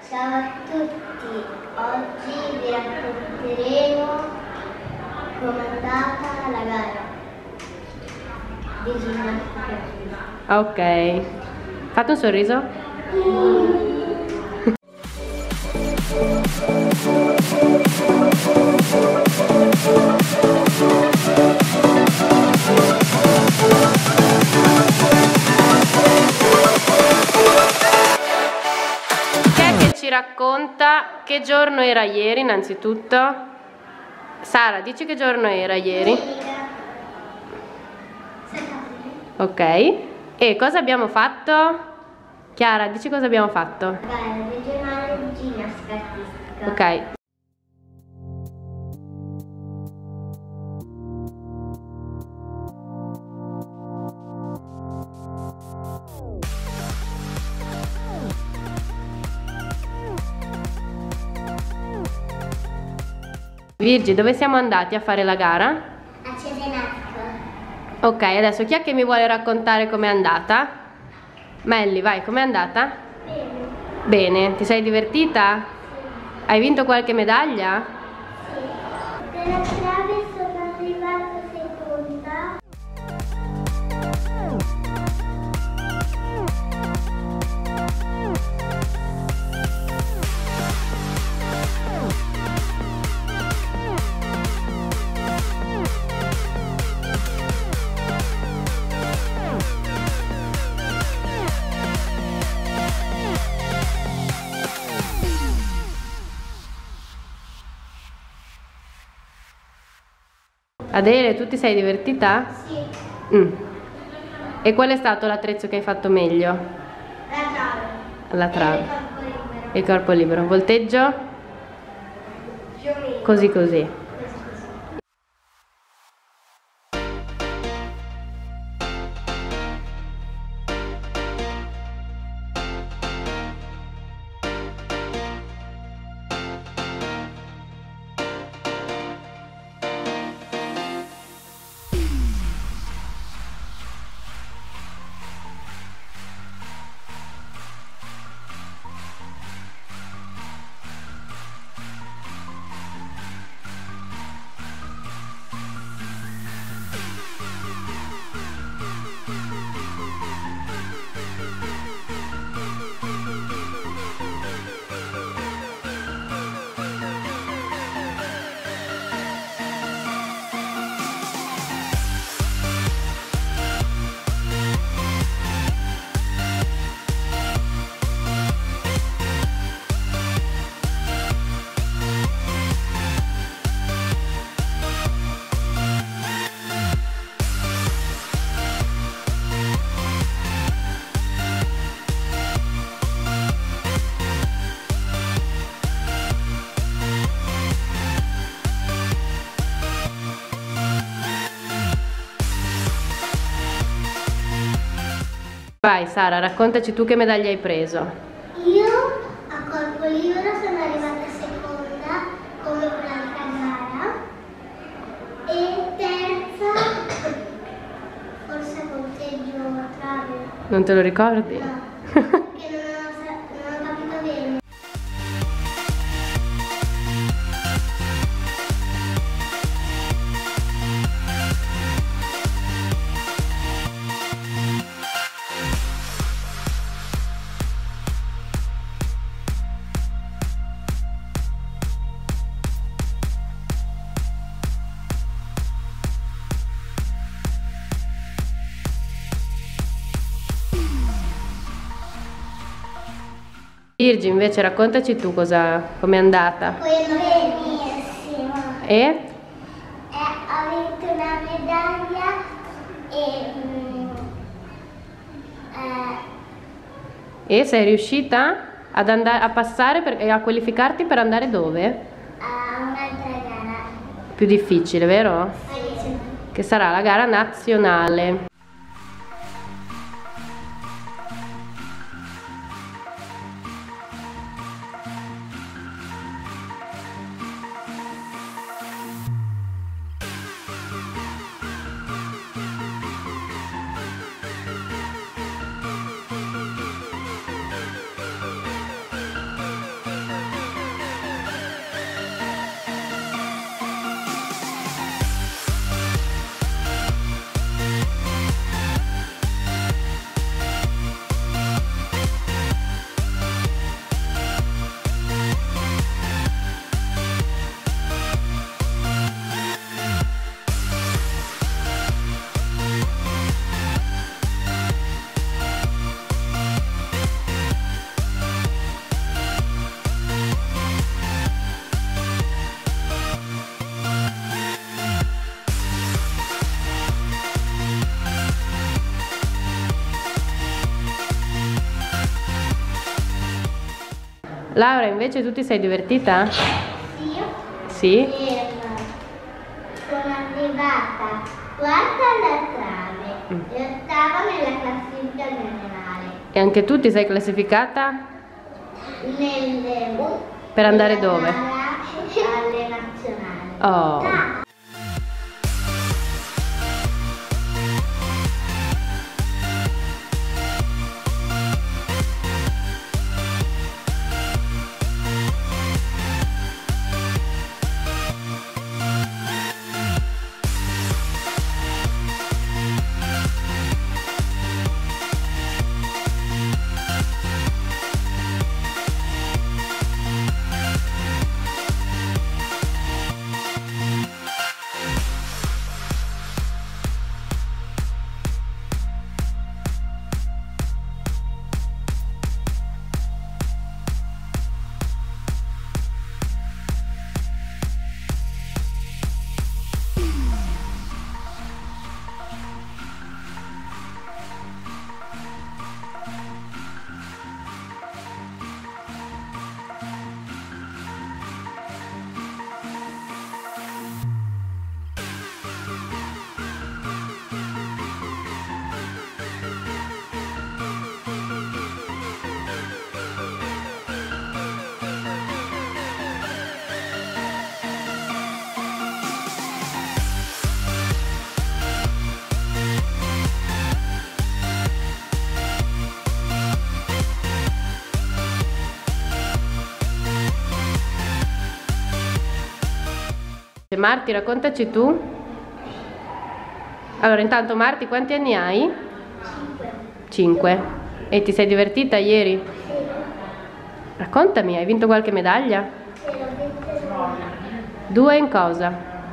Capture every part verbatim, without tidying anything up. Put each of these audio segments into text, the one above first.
Ciao a tutti, oggi vi racconteremo come è andata la gara di ginnastica. Ok, fate un sorriso. Chi è che ci racconta che giorno era ieri innanzitutto? Sara, dici che giorno era ieri? Ok, e cosa abbiamo fatto? Chiara, dici cosa abbiamo fatto? Gara regionale di ginnastica artistica. Ok. Virgi, dove siamo andati a fare la gara? A Cesenatico. Ok, adesso chi è che mi vuole raccontare com'è andata? Melli, vai, com'è andata? Bene. Bene, ti sei divertita? Hai vinto qualche medaglia? Sì. Per la trave sono arrivata seconda. Adele, tu ti sei divertita? Sì. Mm. E qual è stato l'attrezzo che hai fatto meglio? La trave. La trave. E il corpo libero. Il corpo libero. Volteggio? Più o meno. Così così. Vai Sara, raccontaci tu che medaglia hai preso. Io a corpo libero sono arrivata seconda come per l'altra gara e terza forse volteggio trave. Non te lo ricordi? No, perché non ho, non ho capito bene. Virgi, invece raccontaci tu cosa, com'è andata. Poi è benissimo. E? Eh, ho vinto una medaglia e, mm, eh, E sei riuscita ad andare a passare per, e a qualificarti per andare dove? a un'altra gara. Più difficile, vero? Sì. Che sarà la gara nazionale. Laura, invece tu ti sei divertita? Sì. Sì? E sono arrivata quarta alla trave Mm. e ottava nella classifica generale. E anche tu ti sei classificata? Nelle, Per andare nella dove? gara alle nazionali. Oh. Marti, raccontaci tu. Allora, intanto Marti, quanti anni hai? Cinque. E ti sei divertita ieri? Raccontami, hai vinto qualche medaglia? Due in cosa?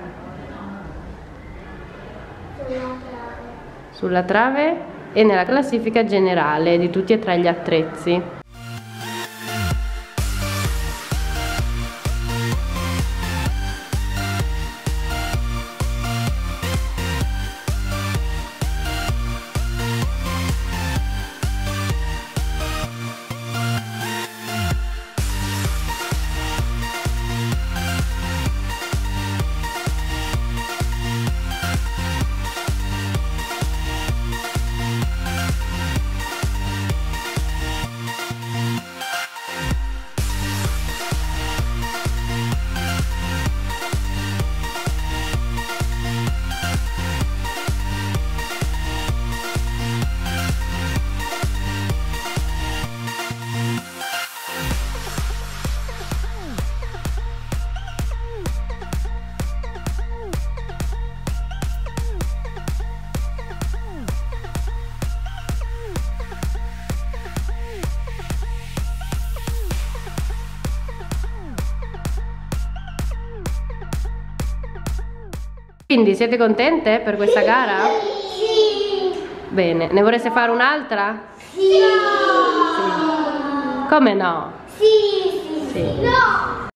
Sulla trave e nella classifica generale di tutti e tre gli attrezzi. Quindi siete contente per questa gara? Sì. Bene, ne vorreste fare un'altra? Sì. Sì. Come no? Sì, sì, Sì. no.